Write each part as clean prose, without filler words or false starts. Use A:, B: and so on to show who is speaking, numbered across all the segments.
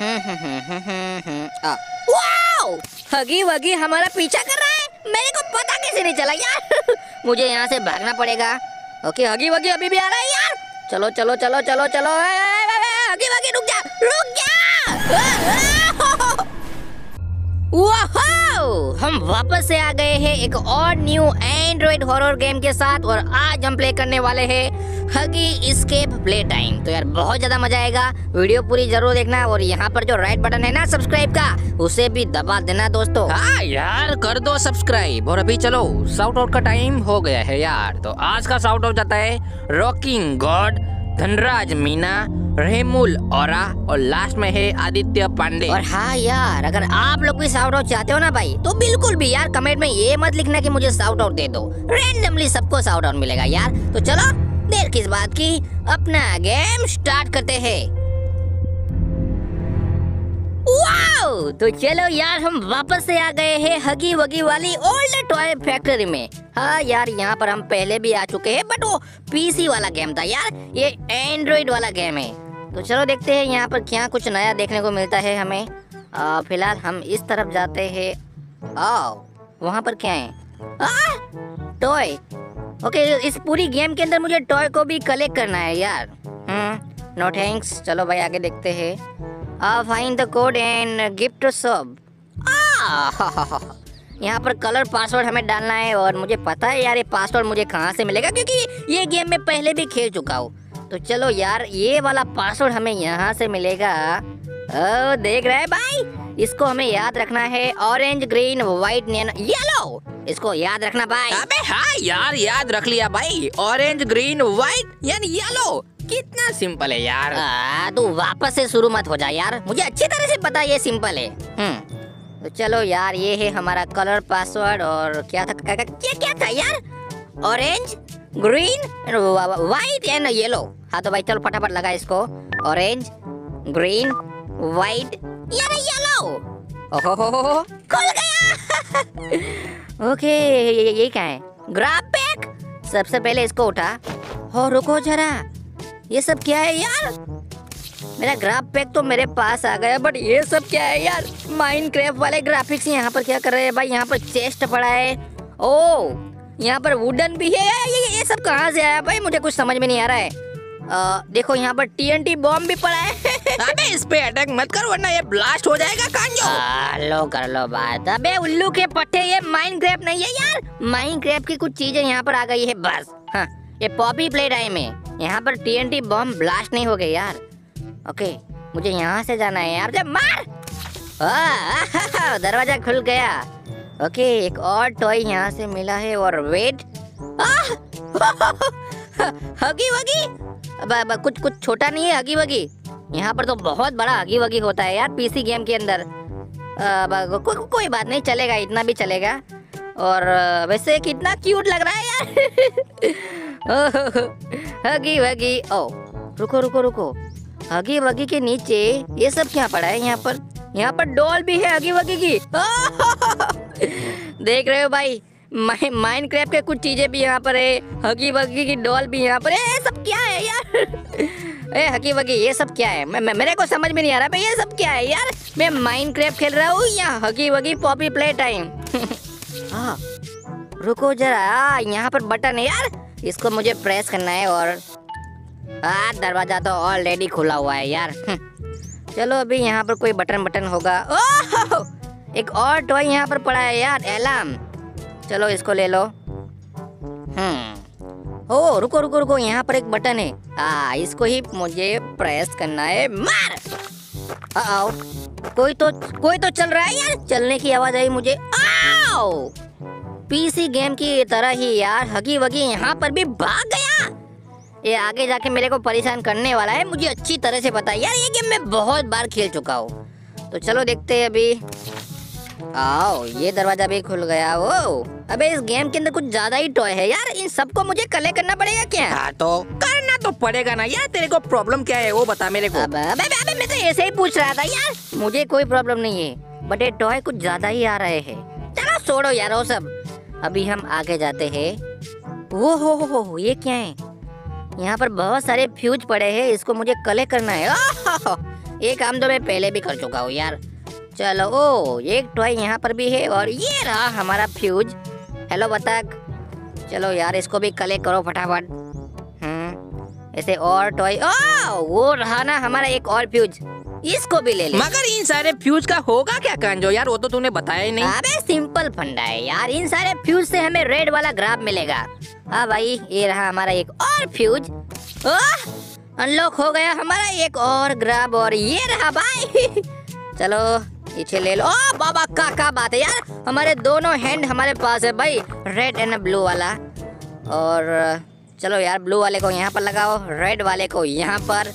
A: Wow, हगी वगी हमारा पीछा कर रहा है। मेरे को पता कैसे नहीं चला यार। मुझे यहाँ से भागना पड़ेगा। ओके, हगी वगी अभी भी आ रहा है यार। चलो चलो चलो चलो चलो, हगी वगी रुक जा, रुक जा। वाओ, हम वापस से आ गए हैं एक और न्यू एंड्रॉइड हॉरर गेम के साथ, और आज हम प्ले करने वाले हैं हगी एस्केप प्ले टाइम। तो यार बहुत ज्यादा मजा आएगा, वीडियो पूरी जरूर देखना। और यहाँ पर जो राइट बटन है ना सब्सक्राइब का, उसे भी दबा देना दोस्तों।
B: हाँ यार, कर दो सब्सक्राइब। और अभी चलो, शाउट आउट का टाइम हो गया है यार। तो आज का शाउट आउट जाता है रॉकिंग गॉड, धनराज मीना, रेमुल औरा, और लास्ट में है आदित्य पांडे।
A: और हाँ यार, अगर आप लोग भी शाउट आउट चाहते हो ना भाई, तो बिल्कुल भी यार कमेंट में ये मत लिखना कि मुझे शाउट आउट दे दो। रैंडमली सबको शाउट आउट मिलेगा यार। तो चलो देर किस बात की, अपना गेम स्टार्ट करते हैं। वाओ, तो चलो यार, हम वापस से आ गए हैं हगी वगी वाली ओल्ड टॉय फैक्ट्री में। हाँ यार, यहाँ पर हम पहले भी आ चुके हैं, बट वो पीसी वाला गेम था यार, ये एंड्रॉइड वाला गेम है। तो चलो देखते हैं यहाँ पर क्या कुछ नया देखने को मिलता है हमें। फिलहाल हम इस तरफ जाते हैं। वहाँ पर क्या है? टॉय। ओके, इस पूरी गेम के अंदर मुझे टॉय को भी कलेक्ट करना है यार। No thanks. चलो भाई आगे देखते हैं। Find the code and gift सब। यहाँ पर कलर पासवर्ड हमें डालना है, और मुझे पता है यार ये पासवर्ड मुझे कहाँ से मिलेगा, क्योंकि ये गेम में पहले भी खेल चुका हूँ। तो चलो यार, ये वाला पासवर्ड हमें यहाँ से मिलेगा। देख रहे हैं भाई, इसको हमें याद रखना है। ऑरेंज, ग्रीन, व्हाइट, येलो, इसको याद रखना भाई।
B: अबे हाँ यार, याद रख लिया भाई। ऑरेंज, ग्रीन, व्हाइट यानी येलो। कितना सिंपल है यार।
A: तू वापस से शुरू मत हो जा यार, मुझे अच्छी तरह से पता ये सिंपल है। तो चलो यार, ये है हमारा कलर पासवर्ड। और क्या था, क्या था यार? Orange, green, white and yellow. हाँ तो भाई चलो फटाफट लगा इसको। ऑरेंज, ग्रीन, व्हाइट यानी येलो। ओहो, खुल गया। ओके, ये क्या है? Grab bag. सबसे पहले इसको उठा। हो रुको जरा, ये सब क्या है यार? मेरा ग्राफ पैक तो मेरे पास आ गया, बट ये सब क्या है यार? माइनक्राफ्ट वाले ग्राफिक्स यहाँ पर क्या कर रहे हैं भाई? यहाँ पर चेस्ट पड़ा है। ओ, यहाँ पर वुडन भी है। ये सब कहाँ से आया भाई? मुझे कुछ समझ में नहीं आ रहा है। देखो यहाँ पर TNT बॉम्ब भी पड़ा है।
B: अबे इस पे अटैक मत कर, वरना ये ब्लास्ट हो जाएगा कांजो।
A: लो कर लो बात। अबे उल्लू के पट्टे, ये माइनक्राफ्ट नहीं है यार। माइनक्राफ्ट की कुछ चीजें यहाँ पर आ गई है बस। हाँ, ये पॉपी प्ले टाइम है। यहाँ पर TNT बॉम्ब ब्लास्ट नहीं हो गए यार। ओके, मुझे यहाँ से जाना है यार। जब मार, दरवाजा खुल गया। ओके, एक और टॉय यहाँ से मिला है। और वेट, हगी वगी। कुछ छोटा नहीं है हगी वगी। यहाँ पर तो बहुत बड़ा हगी वगी होता है यार पीसी गेम के अंदर। कोई बात नहीं, चलेगा, इतना भी चलेगा। और वैसे कितना क्यूट लग रहा है यार। हगी वगी। ओ रुको रुको रुको, हगी वगी के नीचे ये सब क्या पड़ा है? यहाँ पर डॉल भी है हगी वगी की। देख रहे हो भाई, माइनक्राफ्ट के कुछ चीजें भी यहाँ पर है। हगी वगी की डॉल भी यहाँ पर है। ये सब क्या है यार? ए हगी वगी, ये सब क्या है? मेरे को समझ में नहीं आ रहा भाई, ये सब क्या है यार? मैं माइनक्राफ्ट खेल रहा हूँ या हगी वगी पॉपी प्ले टाइम? हाँ रुको जरा, यहाँ पर बटन है यार, इसको मुझे प्रेस करना है। और दरवाजा तो ऑलरेडी खुला हुआ है यार। चलो अभी यहाँ पर कोई बटन होगा। ओह, एक और टॉय यहाँ पर पड़ा है यार, अलार्म। चलो इसको ले लो। ओ रुको रुको रुको, यहाँ पर एक बटन है। इसको ही मुझे प्रेस करना है। मार। कोई तो चल रहा है यार, चलने की आवाज आई मुझे। आओ, पीसी गेम की तरह ही यार हगी वगी यहाँ पर भी भाग गया। ये आगे जाके मेरे को परेशान करने वाला है, मुझे अच्छी तरह से पता है यार। ये गेम मैं बहुत बार खेल चुका हूँ। तो चलो देखते हैं अभी। आओ, ये दरवाजा भी खुल गया। वो अबे इस गेम के अंदर कुछ ज्यादा ही टॉय है यार, इन सबको मुझे कलेक्ट करना पड़ेगा क्या?
B: हाँ तो करना तो पड़ेगा ना यार। तेरे को प्रॉब्लम क्या है वो बता मेरे को।
A: अबे मैं तो ऐसे ही पूछ रहा था यार, मुझे कोई प्रॉब्लम नहीं है, बट ये टॉय कुछ ज्यादा ही आ रहे हैं। चलो छोड़ो यार वो सब, अभी हम आगे जाते हैं। वो हो, ये क्या है? यहाँ पर बहुत सारे फ्यूज पड़े हैं, इसको मुझे कलेक्ट करना है। ये काम तो मैं पहले भी कर चुका हूँ यार। चलो, ओ एक टॉय यहाँ पर भी है और ये रहा हमारा फ्यूज। हेलो बतख। चलो यार, इसको भी कलेक्ट करो फटाफट। ऐसे और टॉय। ओ वो रहा ना हमारा एक और फ्यूज, इसको भी ले ले।
B: मगर इन सारे फ्यूज का होगा क्या कांजो यार, वो तो तूने बताया ही नहीं।
A: अबे सिंपल फंडा है यार, इन सारे फ्यूज से हमें रेड वाला ग्राब मिलेगा। हाँ भाई, ये रहा हमारा एक और फ्यूज। अनलॉक हो गया हमारा एक और ग्राब और ये रहा भाई। चलो पीछे ले लो। ओ बाबा क्या बात है यार, हमारे दोनों हैंड हमारे पास है भाई, रेड एंड ब्लू वाला। और चलो यार, ब्लू वाले को यहाँ पर लगाओ, रेड वाले को यहाँ पर।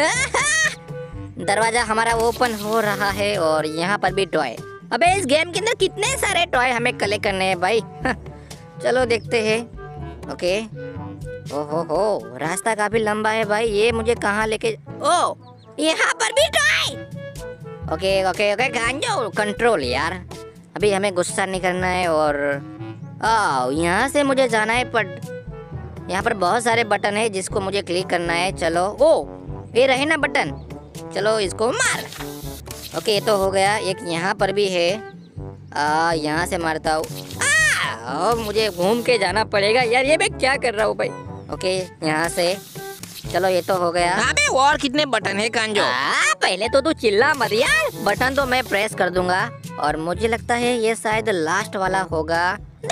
A: दरवाजा हमारा ओपन हो रहा है और यहाँ पर भी टॉय। अबे इस गेम के अंदर कितने सारे टॉय हमें कलेक्ट करने हैं भाई। चलो देखते हैं। ओके, ओहो रास्ता काफी लंबा है भाई, ये मुझे कहाँ लेके। ओ यहाँ पर भी टॉय। ओके ओके ओके गांजो, कंट्रोल यार, अभी हमें गुस्सा नहीं करना है। और यहाँ से मुझे जाना है, पर यहाँ पर बहुत सारे बटन है जिसको मुझे क्लिक करना है। चलो, ओ ये रहे ना बटन, चलो इसको मार। ओके ये तो हो गया। एक यहाँ पर भी है, यहाँ से मारता हूँ। मुझे घूम के जाना पड़ेगा यार, ये मैं क्या कर रहा हूँ भाई। ओके यहाँ से, चलो ये तो हो गया।
B: अबे और कितने बटन है कांजो?
A: पहले तो तू चिल्ला मत यार, बटन तो मैं प्रेस कर दूंगा। और मुझे लगता है ये शायद लास्ट वाला होगा।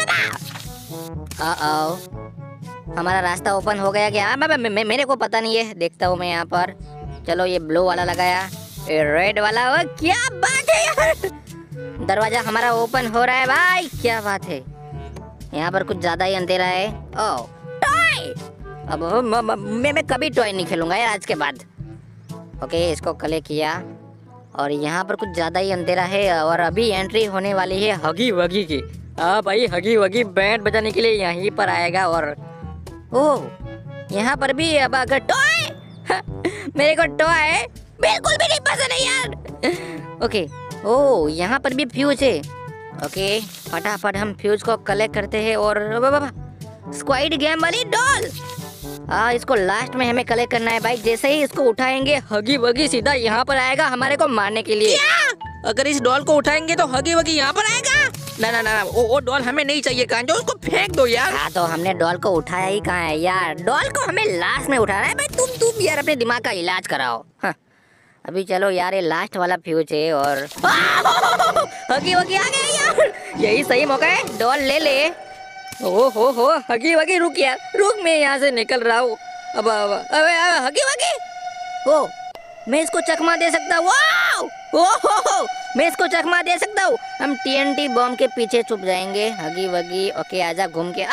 A: हमारा रास्ता ओपन हो गया क्या? मेरे को पता नहीं है, देखता हूँ मैं यहाँ पर। चलो ये ब्लू वाला लगाया, ये रेड वाला। क्या बात है यार, दरवाजा हमारा ओपन हो रहा है भाई, क्या बात है। यहाँ पर कुछ ज्यादा ही अंधेरा है। ओ टॉय, अब मैं कभी टॉय नहीं खेलूंगा यार आज के बाद। ओके इसको कलेक्ट किया और यहाँ पर कुछ ज्यादा ही अंधेरा है और अभी एंट्री होने वाली है हगी वगी की। हाँ भाई, हगी वगी बैंड बजाने के लिए यहीं पर आएगा। और ओह यहाँ पर भी अब अगर टॉय मेरे को टॉय बिल्कुल भी नहीं पसंद है यार। ओके, ओह यहाँ पर भी फ्यूज है। ओके फटाफट हम फ्यूज को कलेक्ट करते हैं। और स्क्वाइड गेम वाली डॉल, इसको लास्ट में हमें कलेक्ट करना है भाई। जैसे ही इसको उठाएंगे हगी वगी सीधा यहाँ पर आएगा हमारे को मारने के लिए।
B: क्या? अगर इस डॉल को उठाएंगे तो हगी वगी यहाँ पर आएगा? ना ना ना, वो डॉल हमें नहीं चाहिए कांजो, उसको फेंक दो यार।
A: हाँ तो हमने डॉल को उठाया ही कहाँ है यार, डॉल को हमें लास्ट में उठाना है भाई। तुम यार अपने दिमाग का इलाज कराओ। अभी चलो यार, ये लास्ट वाला फ्यूज है और हगी वगी आ गया यार, यही सही मौका है, डॉल ले ले। हो हगी वगी रुक यार, रुक, मैं यहाँ से निकल रहा हूँ। अब हगी वगी, ओ मैं इसको चकमा दे सकता हूँ। मैं इसको चकमा दे सकता हूँ। हम TNT बॉम्ब के पीछे छुप जाएंगे। हगी वगी, ओके आजा घूम के।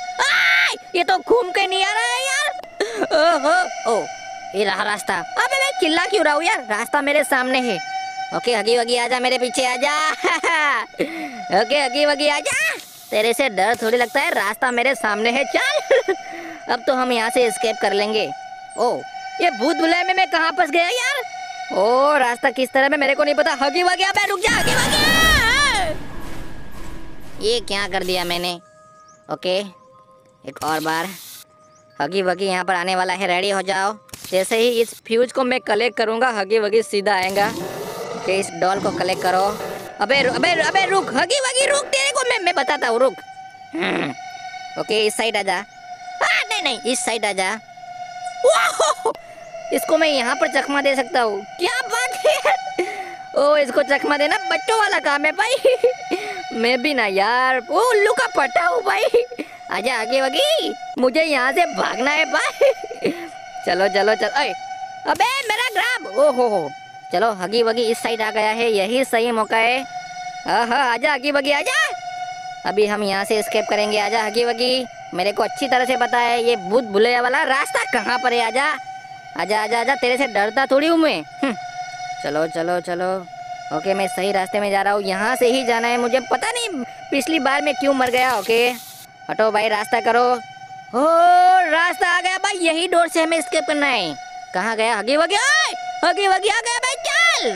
A: ये तो घूम के नहीं आ रहा है यार। ओ ये रहा रास्ता। अबे मैं चिल्ला क्यों रहा हूँ यार, रास्ता मेरे सामने है। ओके हगी वगी आजा, मेरे पीछे आजा। ओके हगी वगी आजा, तेरे से डर थोड़ी लगता है, रास्ता मेरे सामने है, चल। अब तो हम यहाँ से एस्केप कर लेंगे। ओ ये भूत भुलैया में मैं कहाँ फंस गया यार। ओ रास्ता किस तरह में मेरे को नहीं पता। हगी वगी अबे रुक जा, हगी वगी। ये क्या कर दिया मैंने। ओके एक और बार, हगी वगी यहाँ पर आने वाला है, रेडी हो जाओ। जैसे ही इस फ्यूज को मैं कलेक्ट करूँगा हगी वगी सीधा आएगा। ओके इस डॉल को कलेक्ट करो। अबे रुक हगी वगी रुक, तेरे को मैं बताता हूँ, रुक। ओके इस साइड आजा। नहीं इस साइड आजा। इसको मैं यहाँ पर चकमा दे सकता हूँ, क्या बात है। ओ इसको चकमा देना बच्चों वाला काम है भाई। मैं भी ना यार, ओ उल्लू का पट्टा हूँ भाई। आजा आगे वगी, मुझे यहाँ से भागना है भाई। चलो चलो चलो, अबे मेरा ग्राब। ओहो चलो हगी वगी इस साइड आ गया है, यही सही मौका है। आजा हगी वगी आजा, अभी हम यहाँ से एस्केप करेंगे। आजा हगी वगी, मेरे को अच्छी तरह से पता है ये भूत भुलैया वाला रास्ता कहाँ पर है। आजा आजा आजा आजा, तेरे से डरता थोड़ी हूँ मैं। चलो चलो चलो, ओके मैं सही रास्ते में जा रहा हूँ, यहाँ से ही जाना है मुझे। पता नहीं पिछली बार मैं क्यों मर गया। ओके हटो भाई, रास्ता करो। ओ रास्ता आ गया भाई, यही डोर से हमें एस्केप करना है। कहाँ गया हगी वगी? हगी वगी आ गया भाई, चल।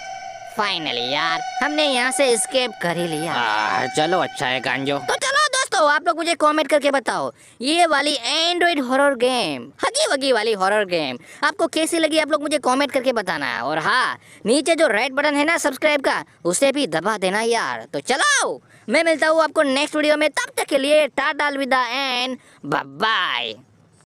A: फाइनली यार हमने यहाँ से एस्केप कर ही लिया।
B: चलो अच्छा है कांजो।
A: तो चलो दोस्तों तो आप लोग मुझे कमेंट करके बताओ ये वाली एंड्रॉइड हॉरर गेम, हगी वगी वाली हॉरर गेम आपको कैसी लगी, आप लोग मुझे कमेंट करके बताना। और हाँ, नीचे जो रेड बटन है ना सब्सक्राइब का, उसे भी दबा देना यार। तो चलो मैं मिलता हूँ आपको नेक्स्ट वीडियो में, तब तक के लिए टाटा अलविदा एंड बाय बाय।